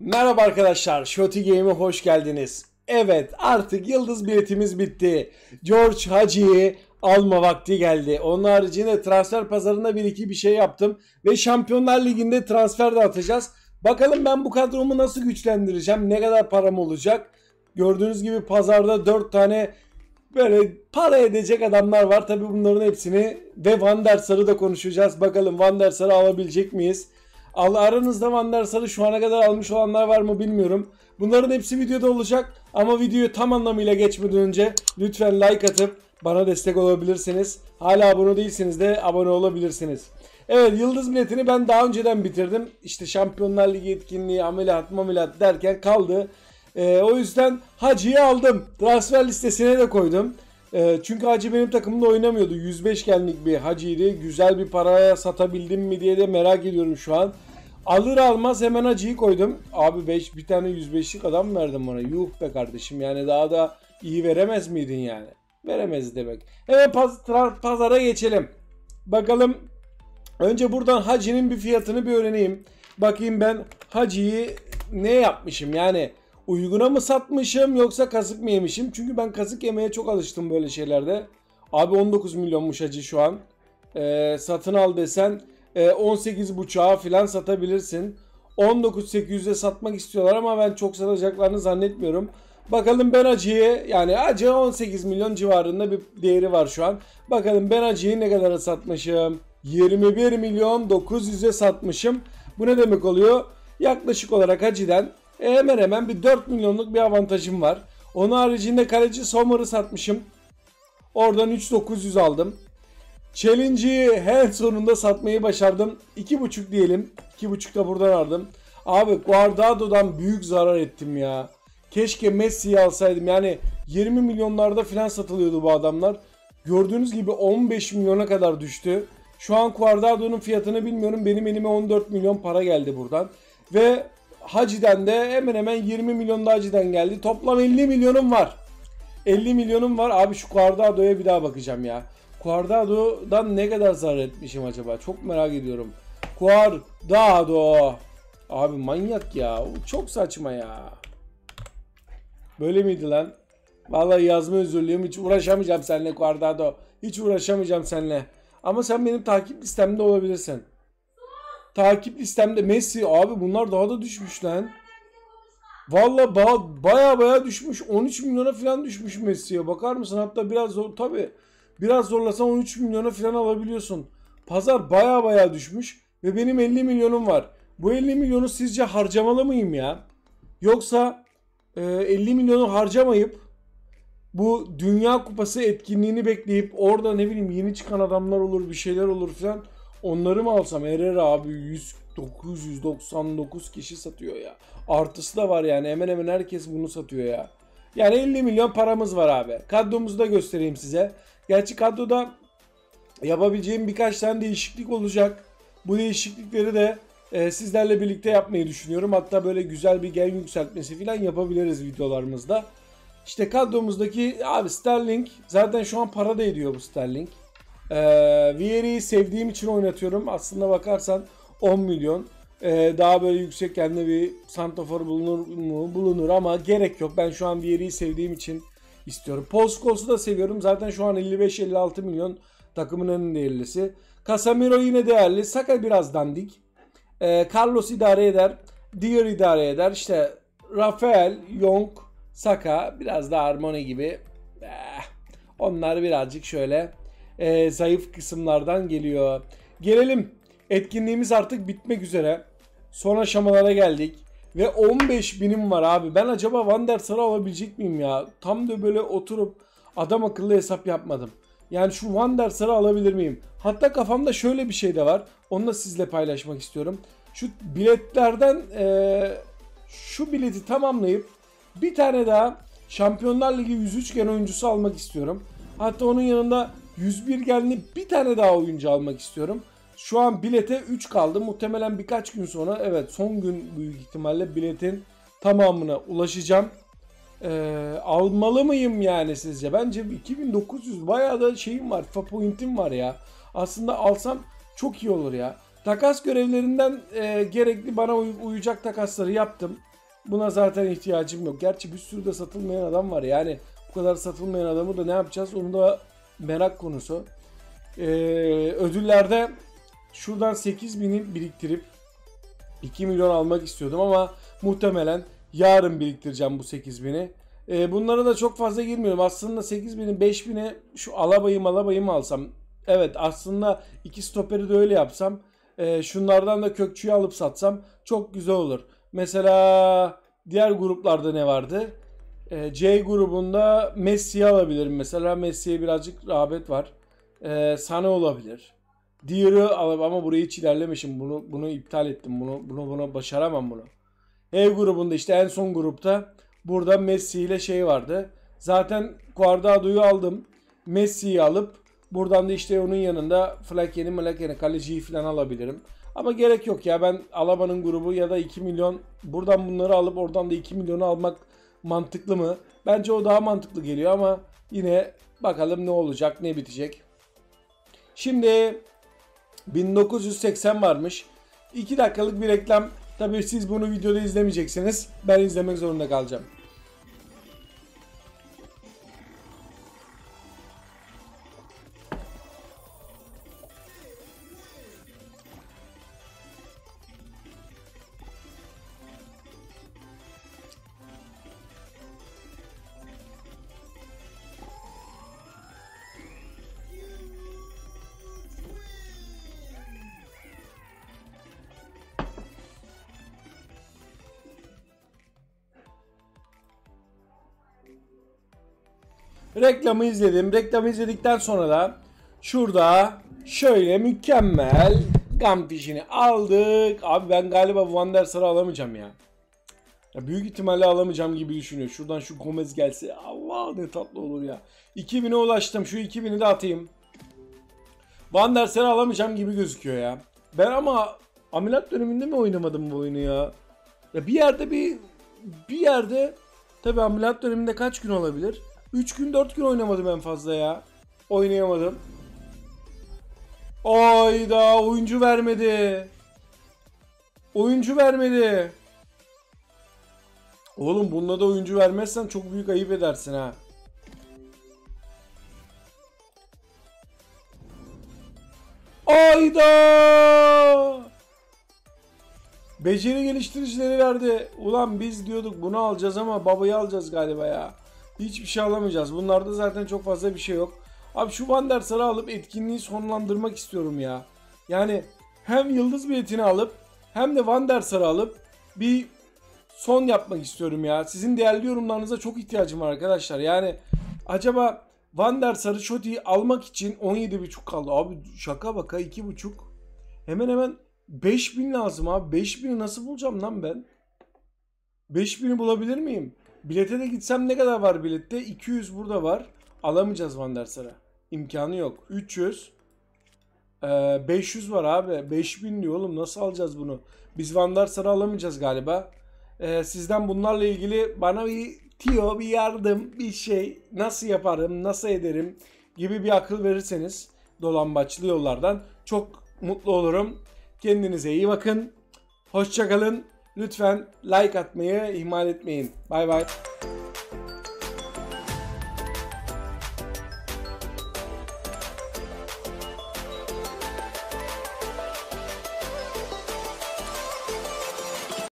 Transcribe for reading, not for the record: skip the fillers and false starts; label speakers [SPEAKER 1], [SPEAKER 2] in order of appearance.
[SPEAKER 1] Merhaba arkadaşlar, Shoti Game'e hoş geldiniz. Evet, artık yıldız biletimiz bitti. George Hacı'yı alma vakti geldi. Onun haricinde transfer pazarında bir şey yaptım. Ve Şampiyonlar Ligi'nde transfer de atacağız. Bakalım ben bu kadromu nasıl güçlendireceğim, ne kadar param olacak. Gördüğünüz gibi pazarda 4 tane böyle para edecek adamlar var. Tabii bunların hepsini ve Van der Sar'ı da konuşacağız. Bakalım Van der Sar'ı alabilecek miyiz? Aranızda Van der Sar'ı şu ana kadar almış olanlar var mı bilmiyorum. Bunların hepsi videoda olacak. Ama videoyu tam anlamıyla geçmeden önce lütfen like atıp bana destek olabilirsiniz. Hala abone değilseniz de abone olabilirsiniz. Evet, yıldız biletini ben daha önceden bitirdim. İşte Şampiyonlar Ligi etkinliği, ameliyat derken kaldı. O yüzden Hacı'yı aldım. Transfer listesine de koydum. Çünkü Hacı benim takımımda oynamıyordu. 105 genlik bir Hacı'ydı. Güzel bir paraya satabildim mi diye de merak ediyorum şu an. Alır almaz hemen Hacı'yı koydum. Abi bir tane 105'lik adam verdim bana. Yuh be kardeşim, yani daha da iyi veremez miydin yani? Veremez demek. Evet, pazara geçelim. Bakalım. Önce buradan Hacı'nın bir fiyatını bir öğreneyim. Bakayım ben Hacı'yı ne yapmışım yani. Uyguna mı satmışım yoksa kazık mı yemişim? Çünkü ben kazık yemeye çok alıştım böyle şeylerde. Abi 19 milyonmuş Hacı şu an. Satın al desen 18,5'a falan satabilirsin. 19.800'e satmak istiyorlar ama ben çok satacaklarını zannetmiyorum. Bakalım ben Hacı'yı, yani Hacı 18 milyon civarında bir değeri var şu an. Bakalım ben Hacı'yı ne kadara satmışım? 21 milyon 900'e satmışım. Bu ne demek oluyor? Yaklaşık olarak Hacı'den hemen hemen bir 4 milyonluk bir avantajım var. Onun haricinde kaleci Sommer'ı satmışım. Oradan 3.900 aldım. Challenge'ı en sonunda satmayı başardım. 2.5 diyelim. 2.5 da buradan aldım. Abi Guardado'dan büyük zarar ettim ya. Keşke Messi'yi alsaydım. Yani 20 milyonlarda falan satılıyordu bu adamlar. Gördüğünüz gibi 15 milyona kadar düştü. Şu an Guardado'nun fiyatını bilmiyorum. Benim elime 14 milyon para geldi buradan. Ve Hacı'den de hemen hemen 20 milyon da Hacı'den geldi. Toplam 50 milyonum var. 50 milyonum var. Abi şu Guardado'ya bir daha bakacağım ya. Guardado'dan ne kadar zarar etmişim acaba? Çok merak ediyorum. Guardado. Abi manyak ya. Çok saçma ya. Böyle miydi lan? Vallahi yazma özürlüyüm. Hiç uğraşamayacağım seninle Guardado. Hiç uğraşamayacağım seninle. Ama sen benim takip listemde olabilirsin. Takip listemde Messi. Abi bunlar daha da düşmüş lan. Vallahi baya düşmüş. 13 milyona falan düşmüş Messi'ye. Bakar mısın? Hatta biraz zor tabi. Biraz zorlasan 13 milyona falan alabiliyorsun. Pazar baya düşmüş. Ve benim 50 milyonum var. Bu 50 milyonu sizce harcamalı mıyım ya? Yoksa 50 milyonu harcamayıp bu Dünya Kupası etkinliğini bekleyip orada ne bileyim yeni çıkan adamlar olur, bir şeyler olur falan, onları mı alsam? Herrera abi 999 kişi satıyor ya. Artısı da var yani, hemen hemen herkes bunu satıyor ya. Yani 50 milyon paramız var abi. Kadromuzu da göstereyim size. Gerçi kadroda yapabileceğim birkaç tane değişiklik olacak. Bu değişiklikleri de sizlerle birlikte yapmayı düşünüyorum. Hatta böyle güzel bir gen yükseltmesi falan yapabiliriz videolarımızda. İşte kadromuzdaki abi Sterling zaten şu an para da ediyor bu Sterling. Vieri'yi sevdiğim için oynatıyorum. Aslında bakarsan 10 milyon. Daha böyle yüksek kendine bir santrafor bulunur mu? Bulunur ama gerek yok. Ben şu an Vieri'yi sevdiğim için istiyorum. Paul Scholes'u da seviyorum. Zaten şu an 55-56 milyon takımın en değerlisi. Casemiro yine değerli. Saka biraz dandik. Carlos idare eder. Dier idare eder. İşte Rafael, Young, Saka biraz da Armoni gibi. Onlar birazcık şöyle zayıf kısımlardan geliyor. Gelelim. Etkinliğimiz artık bitmek üzere. Son aşamalara geldik. Ve 15 binim var abi. Ben acaba Van der Sar'ı alabilecek miyim ya? Tam da böyle oturup adam akıllı hesap yapmadım. Yani şu Van der Sar'ı alabilir miyim? Hatta kafamda şöyle bir şey de var. Onu da sizle paylaşmak istiyorum. Şu biletlerden şu bileti tamamlayıp bir tane daha Şampiyonlar Ligi 103 gen oyuncusu almak istiyorum. Hatta onun yanında 101 genli bir tane daha oyuncu almak istiyorum. Şu an bilete 3 kaldı. Muhtemelen birkaç gün sonra, evet son gün büyük ihtimalle biletin tamamına ulaşacağım. Almalı mıyım yani sizce? Bence 2900 bayağı da şeyim var. FIFA point'im var ya. Aslında alsam çok iyi olur ya. Takas görevlerinden gerekli bana uyacak takasları yaptım. Buna zaten ihtiyacım yok. Gerçi bir sürü de satılmayan adam var. Yani bu kadar satılmayan adamı da ne yapacağız? Onu da merak konusu. Ödüllerde şuradan 8.000'i biriktirip 2 milyon almak istiyordum ama muhtemelen yarın biriktireceğim bu 8.000'i. Bunlara da çok fazla girmiyorum. Aslında 8.000'i 5.000'e şu alabayım alsam. Evet, aslında iki stoperi de öyle yapsam. Şunlardan da kökçüyü alıp satsam çok güzel olur. Mesela diğer gruplarda ne vardı? C grubunda Messi'yi alabilirim. Mesela Messi'ye birazcık rağbet var. Sane olabilir. Deer'ı alıp ama burayı hiç ilerlemişim. Bunu iptal ettim. Bunu başaramam bunu. E grubunda işte en son grupta burada Messi ile şey vardı. Zaten Guardado'yu aldım. Messi'yi alıp buradan da işte onun yanında Flaken'i kaleciyi falan alabilirim. Ama gerek yok ya, ben Alaba'nın grubu ya da 2 milyon buradan bunları alıp oradan da 2 milyonu almak mantıklı mı? Bence o daha mantıklı geliyor ama yine bakalım ne olacak, ne bitecek. Şimdi 1980 varmış. 2 dakikalık bir reklam. Tabii siz bunu videoda izlemeyeceksiniz. Ben izlemek zorunda kalacağım. Reklamı izledim. Reklamı izledikten sonra da şurada şöyle mükemmel gam fişini aldık. Abi ben galiba Van der Sar'ı alamayacağım ya. Büyük ihtimalle alamayacağım gibi düşünüyor. Şuradan şu Gomez gelse Allah ne tatlı olur ya. 2000'e ulaştım. Şu 2000'i de atayım. Van der Sar'ı alamayacağım gibi gözüküyor ya. Ben ama ameliyat döneminde mi oynamadım bu oyunu ya? Ya bir yerde tabii ameliyat döneminde kaç gün olabilir? 3 gün 4 gün oynamadım en fazla ya. Oynayamadım. Ayda oyuncu vermedi. Oyuncu vermedi. Oğlum bununla da oyuncu vermezsen çok büyük ayıp edersin ha. Ayda! Beceri geliştiricileri verdi. Ulan biz diyorduk bunu alacağız ama babayı alacağız galiba ya. Hiçbir şey alamayacağız. Bunlarda zaten çok fazla bir şey yok. Abi şu Van der Sar'ı alıp etkinliği sonlandırmak istiyorum ya. Yani hem yıldız biletini alıp hem de Van der Sar'ı alıp bir son yapmak istiyorum ya. Sizin değerli yorumlarınıza çok ihtiyacım var arkadaşlar. Yani acaba Van der Sar'ı Şoti'yi almak için 17.5 kaldı. Abi şaka baka 2.5. Hemen hemen 5.000 lazım abi. 5.000'i nasıl bulacağım lan ben? 5.000'i bulabilir miyim? Bilete de gitsem ne kadar var bilette? 200 burada var. Alamayacağız Van der Sar'a. İmkanı yok. 300. 500 var abi. 5.000 diyor oğlum. Nasıl alacağız bunu? Biz Van der Sar'ı alamayacağız galiba. Sizden bunlarla ilgili bana bir tiyo, bir yardım, bir şey, nasıl yaparım, nasıl ederim gibi bir akıl verirseniz dolambaçlı yollardan çok mutlu olurum. Kendinize iyi bakın. Hoşça kalın. Lütfen like atmayı ihmal etmeyin. Bay bay.